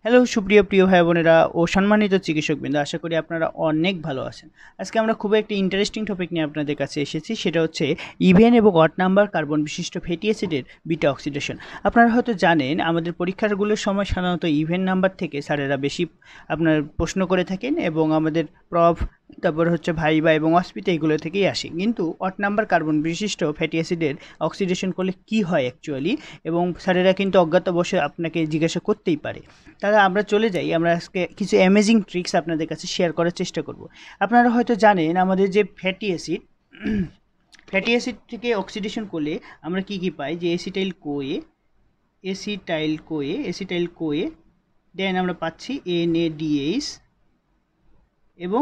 Hello সুপ্রিয় প্রিয় ভাই বোনেরা ও সম্মানিত চিকিৎসকবৃন্দ, আশা করি আপনারা অনেক ভালো আছেন। আজকে আমরা খুব একটি ইন্টারেস্টিং টপিক নিয়ে আপনাদের কাছে এসেছি, সেটা হচ্ছে ইভেন এবং অড নাম্বার কার্বন বিশিষ্ট ফ্যাটি অ্যাসিডের বিটা অক্সিডেশন। আপনারা হয়তো জানেন আমাদের পরীক্ষাগুলোর সময় সাধারণত ইভেন নাম্বার থেকে স্যারেরা বেশি আপনার প্রশ্ন করে থাকেন এবং আমাদের প্রভ তারপর হচ্ছে ভাইবা এবং অস্পিতে এগুলো থেকেই আসে। কিন্তু অড নাম্বার কার্বন বিশিষ্ট ফ্যাটি অ্যাসিডের অক্সিডেশন করলে কি হয় অ্যাকচুয়ালি, এবং স্যারেরা কিন্তু অজ্ঞাতবশে আপনাকে জিজ্ঞাসা করতেই পারে। তাহলে আমরা চলে যাই, আমরা আজকে কিছু অ্যামেজিং ট্রিক্স আপনাদের কাছে শেয়ার করার চেষ্টা করব। আপনারা হয়তো জানেন আমাদের যে ফ্যাটি অ্যাসিড থেকে অক্সিডেশন করলে আমরা কি কি পাই, যে এসিটাইল কোয়ে দেন আমরা পাচ্ছি NADH এবং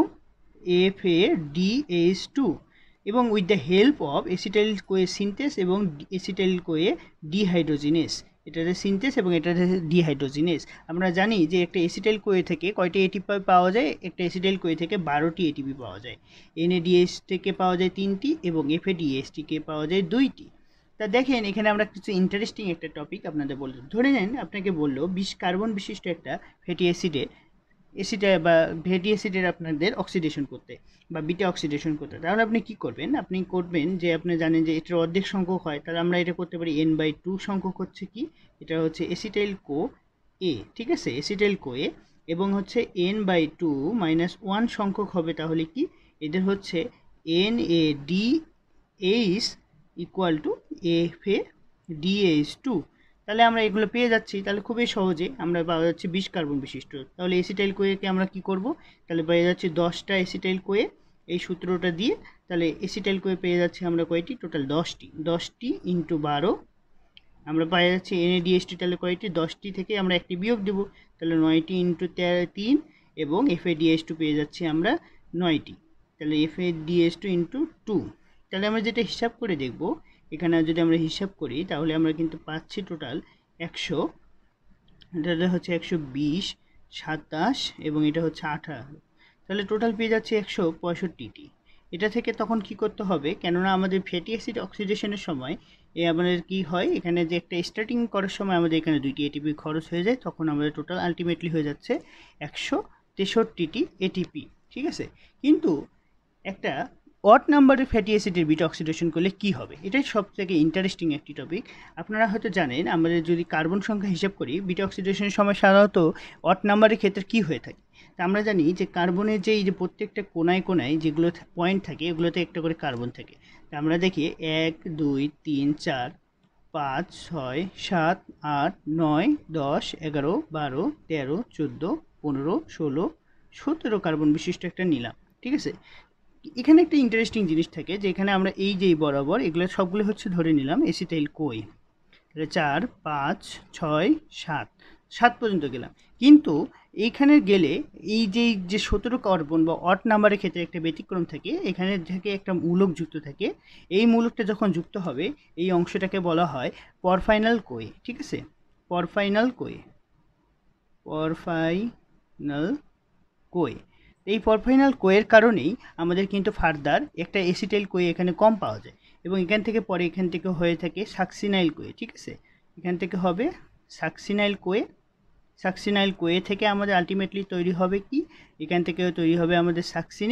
FADH2 এবং with the help of acetyl CoA synthase এবং এসিটাইল কোয়ে ডিহাইড্রোজিনেস, এটাতে সিনথেস এবং এটাতে ডিহাইড্রোজিনেস। আমরা জানি যে একটা এসিটাইল কোয়ে থেকে কয়টি এটিপি পাওয়া যায়, একটা এসিটাইল কোয়ে থেকে 12টি এটিপি পাওয়া যায়, NADH থেকে পাওয়া যায় 3টি এবং FADH থেকে পাওয়া যায় 2টি। তা দেখেন এখানে আমরা কিছু ইন্টারেস্টিং একটা টপিক আপনাদের বললাম। ধরে নেন আপনাকে বললো 20 কার্বন বিশিষ্ট একটা ফ্যাটি অ্যাসিডের আপনাদের অক্সিডেশন করতে বা বিটা অক্সিডেশন করতে, তাহলে আপনি কি করবেন, আপনি করবেন যে আপনি জানেন যে এটার অর্ধেক সংখ্যক হয়, তাহলে আমরা এটা করতে পারি N/2 সংখ্যক হচ্ছে কি, এটা হচ্ছে এসিটাইল কো এ, ঠিক আছে, এসিটাইল কো এ, এবং হচ্ছে N/2 -1 সংখ্যক হবে, তাহলে কি এদের হচ্ছে NADH ইকুয়াল টু FADH2। তাহলে আমরা এগুলো পেয়ে যাচ্ছি, তাহলে খুবই সহজে আমরা পাওয়া যাচ্ছে 20 কার্বন বিশিষ্ট। তাহলে এসিটাইল কোয়েকে আমরা কি করব, তাহলে পেয়ে যাচ্ছি 10টা এসিটাইল কোয়ে, এই সূত্রটা দিয়ে তাহলে এসিটাইল কোয়ে পেয়ে যাচ্ছি আমরা কয়টি, টোটাল 10টি ইন্টু 12 আমরা পেয়ে যাচ্ছি। NADH2 তাহলে কয়টি, 10টি থেকে আমরা একটি বিয়োগ দেব, তাহলে 9টি ইন্টু 3 এবং FADH2 পেয়ে যাচ্ছি আমরা 9টি, তাহলে FADH2 ইন্টু 2। তাহলে আমরা যেটা হিসাব করে দেখব, এখানে যদি আমরা হিসাব করি তাহলে আমরা কিন্তু পাচ্ছি টোটাল 100, এটা হচ্ছে 120, 27 এবং এটা হচ্ছে 18, তাহলে টোটাল পেয়ে যাচ্ছে 165টি। এটা থেকে তখন কি করতে হবে, কেননা আমাদের ফ্যাটি অ্যাসিড অক্সিডেশনের সময় আমাদের কি হয়, এখানে যে একটা স্টার্টিং করার সময় আমাদের এখানে 2টি এটিপি খরচ হয়ে যায়, তখন আমাদের টোটাল আলটিমেটলি হয়ে যাচ্ছে 163টি এটিপি, ঠিক আছে। কিন্তু একটা অড নাম্বারের ফ্যাটি অ্যাসিডের বিটা অক্সিডেশন করলে কি হবে, এটাই সবথেকে ইন্টারেস্টিং একটি টপিক। আপনারা হয়তো জানেন আমাদের যদি কার্বন সংখ্যা হিসাব করি বিটা অক্সিডেশনের সময় সাধারণত অড নাম্বারের ক্ষেত্রে কি হয়ে থাকে, তা আমরা জানি যে কার্বনের যে প্রত্যেকটা কোনায় কোনায় যেগুলো পয়েন্ট থাকে এগুলোতে একটা করে কার্বন থাকে। তা আমরা দেখি 1 2 3 4 5 6 7 8 9 10 11 12 13 14 15 16 17 কার্বন বিশিষ্ট একটা নিলাম, ঠিক আছে। এখানে একটা ইন্টারেস্টিং জিনিস থাকে যে এখানে আমরা এই যে বরাবর এগুলো সবগুলো হচ্ছে ধরে নিলাম এসিটাইল কোই, তাহলে 4 5 6 7 পর্যন্ত গেলাম। কিন্তু এইখানে গেলে এই যে 17 কার্বন বা অড নাম্বারের ক্ষেত্রে একটা ব্যতিক্রম থাকে, এখানে থেকে একটা মূলক যুক্ত থাকে। এই মূলকটা যখন যুক্ত হবে এই অংশটাকে বলা হয় পরফাইনাল কোয়ে, ঠিক আছে, পরফাইনাল কোয়ে। এই পরফাইনাল কোয়ের কারণেই আমাদের কিন্তু ফার্দার একটা এসিটাইল কোয়ে এখানে কম পাওয়া যায়, এবং এখান থেকে পরে এখান থেকে হয়ে থাকে সাকসিনাইল কোয়ে, ঠিক আছে, এখান থেকে হবে সাকসিনাইল কোয়ে থেকে আমাদের আলটিমেটলি তৈরি হবে কি, এখান থেকে তৈরি হবে আমাদের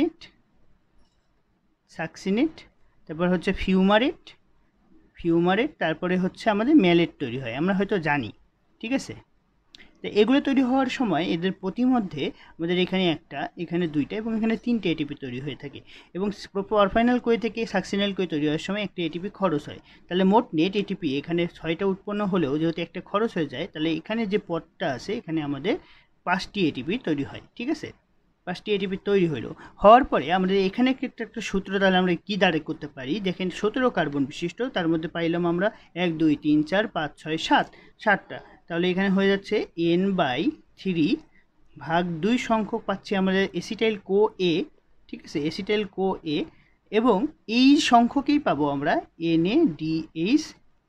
সাকসিনেট, তারপর হচ্ছে ফিউমারেট, তারপরে হচ্ছে আমাদের ম্যালেট তৈরি হয়, আমরা হয়তো জানি, ঠিক আছে। তো এগুলো তৈরি হওয়ার সময় এদের প্রতিমধ্যে আমাদের এখানে একটা, এখানে 2টা এবং এখানে 3টে এটিপি তৈরি হয়ে থাকে, এবং পরফাইনাল কোয়ে থেকে সাকসিনাইল কোয়ে তৈরি হওয়ার সময় একটা এটিপি খরচ হয়। তাহলে মোট নেট এটিপি এখানে 6টা উৎপন্ন হলেও যেহেতু একটা খরচ হয়ে যায়, তাহলে এখানে যে পদটা আছে এখানে আমাদের 5টি এটিপি তৈরি হয়, ঠিক আছে। 5টি এটিপি তৈরি হওয়ার পরে আমাদের এখানে একটা সূত্র, তাহলে আমরা কি দাঁড়ে করতে পারি, দেখেন 17 কার্বন বিশিষ্ট, তার মধ্যে পাইলাম আমরা 1 2 3 4 5 6 7টা, তাহলে এখানে হয়ে যাচ্ছে N/3/2 সংখ্যক পাচ্ছি আমাদের এসিটাইল কো এ, ঠিক আছে, এসিটাইল কো এ, এবং এই সংখ্যকেই পাবো আমরা NADH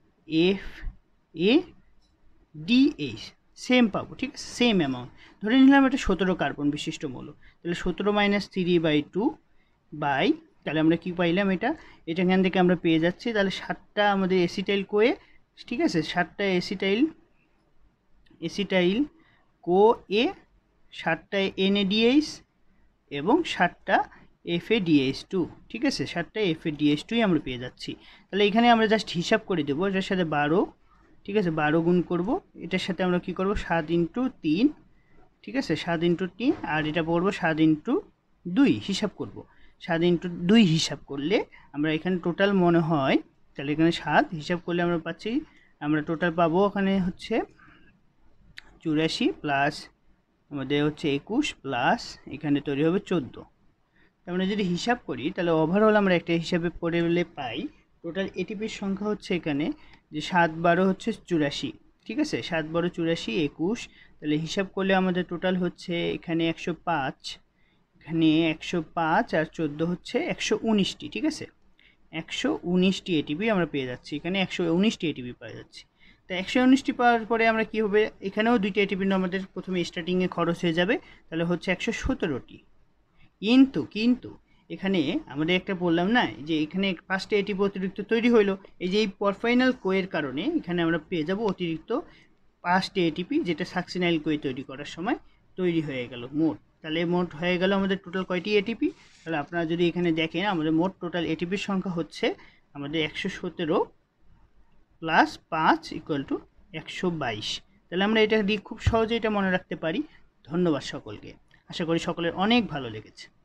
FADH, সেম পাবো, ঠিক আছে, সেম অ্যামাউন্ট। ধরে নিলাম এটা 17 কার্বন বিশিষ্ট মৌল, তাহলে 17 - 3/2 বাই, তাহলে আমরা কি পাইলাম, এটা এখান থেকে আমরা পেয়ে যাচ্ছি, তাহলে 7টা আমাদের এসিটাইল কোয়ে, ঠিক আছে, 7টা এসিটাইল কো এ, 7টা NADH এবং 7টা FADH2, ঠিক আছে, 7টা FADH2 আমরা পেয়ে যাচ্ছি। তাহলে এখানে আমরা জাস্ট হিসাব করে দেবো, এটার সাথে 12, ঠিক আছে, 12 গুণ করব, এটার সাথে আমরা কি করব 7 × 3, ঠিক আছে, 7 × 3, আর এটা পড়বো 7 × 2 হিসাব করব। 7 × 2 হিসাব করলে আমরা এখানে টোটাল মনে হয়, তাহলে এখানে 7 হিসাব করলে আমরা পাচ্ছি, আমরা টোটাল পাবো ওখানে হচ্ছে 84 প্লাস আমাদের হচ্ছে 21 প্লাস এখানে তৈরি হবে 14। আমরা যদি হিসাব করি তাহলে ওভারঅল আমরা একটা হিসাবে করলে পাই টোটাল এটিপির সংখ্যা হচ্ছে এখানে যে 7 12 হচ্ছে 84, ঠিক আছে, 7 12 84 21, তাহলে হিসাব করলে আমাদের টোটাল হচ্ছে এখানে 105, এখানে 105 আর 14 হচ্ছে 119টি, ঠিক আছে, 119টি এটিপি আমরা পেয়ে যাচ্ছি, এখানে 119টি এটিপি পেয়ে যাচ্ছি। তো 119টি পাওয়ার পরে আমরা কি হবে, এখানেও 2টি এটিপি আমাদের প্রথমে স্টার্টিংয়ে খরচ হয়ে যাবে, তাহলে হচ্ছে 117টি। কিন্তু এখানে আমাদের একটা বললাম না যে এখানে 5টা এটিপি অতিরিক্ত তৈরি হইলো, এই যে এই পরফাইনাল কোয়ের কারণে এখানে আমরা পেয়ে যাব অতিরিক্ত 5টা এটিপি, যেটা সাকসিনাইল কোয়ে তৈরি করার সময় তৈরি হয়ে গেল মোট। তাহলে মোট হয়ে গেল আমাদের টোটাল কয়টি এটিপি, তাহলে আপনারা যদি এখানে দেখেন আমাদের মোট টোটাল এটিপির সংখ্যা হচ্ছে আমাদের 117 প্লাস 5 = 122। তাহলে আমরা এটা দিয়ে খুব সহজে এটা মনে রাখতে পারি। ধন্যবাদ সকলকে, আশা করি সকলের অনেক ভালো লেগেছে।